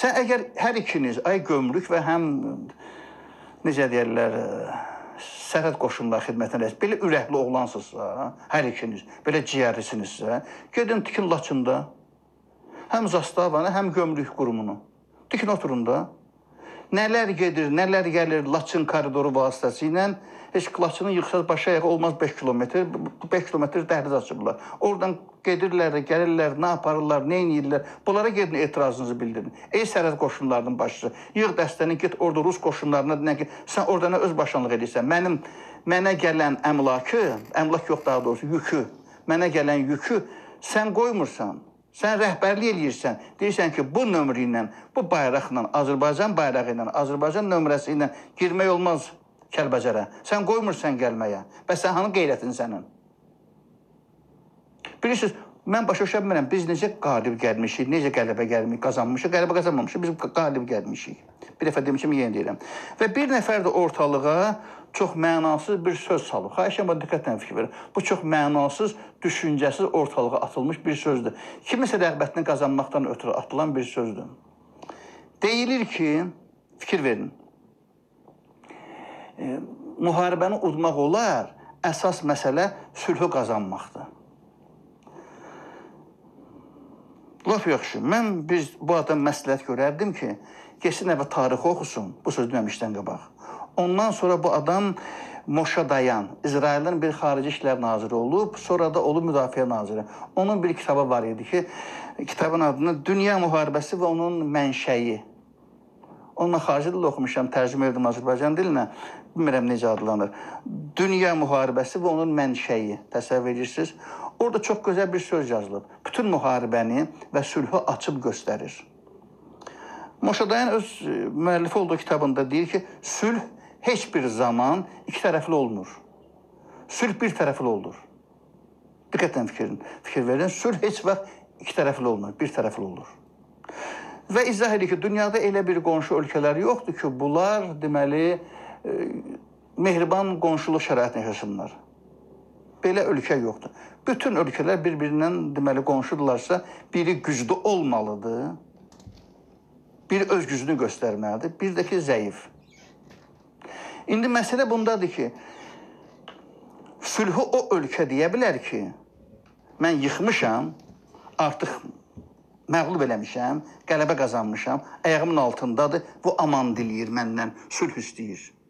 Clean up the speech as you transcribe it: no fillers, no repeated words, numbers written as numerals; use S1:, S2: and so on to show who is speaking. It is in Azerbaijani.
S1: Sən əgər hər ikiniz, ay gömrük və həm, necə deyərlər, sərhəd qoşunları xidmətinə rəis, belə ürəkli oğlansınızsa, hər ikiniz, belə ciyərlisinizsə, gedin tikin Laçında, həm Zastavanı, həm gömrük qurumunu. Tikin oturun da. Nələr gedir, nələr gəlir Laçın koridoru vasitəsilə, heç Laçının yıxsaz başı ayağı olmaz 5 kilometr, 5 kilometr dəhliz açıblar. Oradan gedirlər, gəlirlər, nə aparırlar, nə edirlər, bunlara gedin etirazınızı bildirin. Ey sərhəd qoşunlarının başçısı, yığ dəstəni, git orada Rus qoşunlarına, sən orada nə öz başlanlıq edirsən, mənə gələn əmlak yox daha doğrusu, yükü, mənə gələn yükü sən qoymursan. Sən rəhbərlik eləyirsən, deyirsən ki, bu nömrə ilə, bu bayraqla, Azərbaycan bayrağı ilə, Azərbaycan nömrəsi ilə girmək olmaz Kəlbəcərə. Sən qoymursan gəlməyə. Bəs sən hanı qeyrətin sənin? Bilirsiniz, mən başa düşə bilmirəm, biz necə qalib gəlmişik, necə qələbə qazanmışıq, qələbə qazanmamışıq, biz qalib gəlmişik. Bir dəfə demişim, yenə deyirəm. Və bir nəfər də ortalığa çox mənasız bir söz salıb. Xahiş edirəm, diqqətlə fikir verin. Bu çox mənasız, düşüncəsiz ortalığa atılmış bir sözdür. Kimisə rəğbətini qazanmaqdan ötürü atılan bir sözdür. Deyilir ki, fikir verin, müharibəni udmaq olar, əsas məsələ sülhü qazanmaqdır. Laf yaxşı, mən bu adam məsləhət görərdim ki, geçsin əvvəl tarixi oxusun, bu söz deməmişdən qabaq. Ondan sonra bu adam Moşa Dayan, İsrailin bir xarici işlər naziri olub, sonra da olub müdafiə naziri. Onun bir kitabı var idi ki, kitabın adını Dünya müharibəsi və onun mənşəyi. Onunla xarici dildə oxumuşam, tərcümə edirdim Azərbaycan dilinə, bilmirəm necə adlanır. Dünya müharibəsi və onun mənşəyi, təsəvvür edirsiniz. Orada çox gözəl bir söz yazılıb. Bütün müharibəni və sülhü açıb göstərir. Moşa Dayan öz müəllifi olduğu kitabında deyir ki, sülh heç bir zaman iki tərəfli olmur. Sülh bir tərəfli olur. Diqqətlə fikir verin. Sülh heç vaxt iki tərəfli olmur, bir tərəfli olur. Və izah edir ki, dünyada elə bir qonşu ölkələr yoxdur ki, bunlar deməli mehriban qonşuluq şəraitini yaşasınlar. Belə ölkə yoxdur. Bütün ölkələr bir-birindən deməli qonşudurlarsa, biri güclü olmalıdır, biri öz gücünü göstərməlidir, bir də ki, zəif. İndi məsələ bundadır ki, sülhü o ölkə deyə bilər ki, mən yıxmışam, artıq məğlub eləmişəm, qələbə qazanmışam, ayağımın altındadır, bu aman diləyir məndən, sülh istəyir.